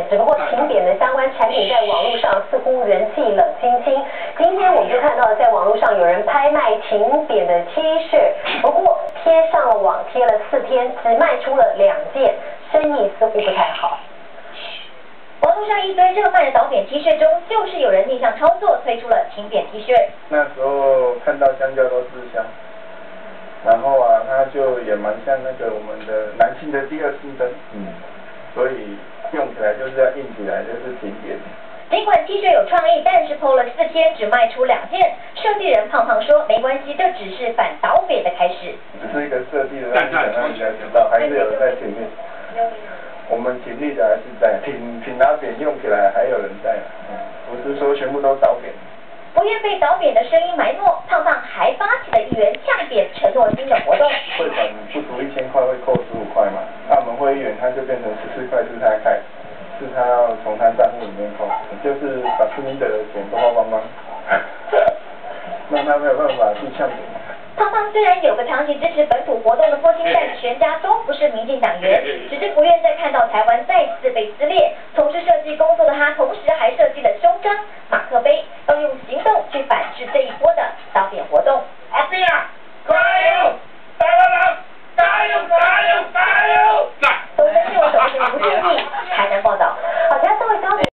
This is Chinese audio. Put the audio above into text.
只不过停点的相关产品在网络上似乎人气冷清清。今天我们就看到在网络上有人拍卖停点的 T 恤，不过贴上了网贴了4天，只卖出了2件，生意似乎不太好。 网络上一堆热卖的倒扁 T 恤中，就是有人逆向操作，推出了停扁 T 恤。 那时候看到香蕉都吃香，然后啊，它就也蛮像那个我们的男性的第2性征，所以用起来就是要硬起来，就是停扁。 尽管 T 恤有创意，但是 PO 了4天只卖出2件。设计人胖胖说，没关系，这只是反倒扁的开始。 只是一个设计的东西，让人家知道还是有在前面。我们挺力的还是在，挺拉扁用起来还有人在，不是说全部都倒扁。 不愿被倒扁的声音埋没，胖胖还发起了1元呛扁承诺金的活动。 汇款不足1000块会扣15块嘛，那我们会1元他就变成14块是他开，是他要从他账户里面扣，就是把市民的钱都花光光，那他没有办法去呛扁。 胖胖虽然有个长期支持本土活动的父亲，但全家都不是民进党员，只是不愿再看到台湾再次被撕裂。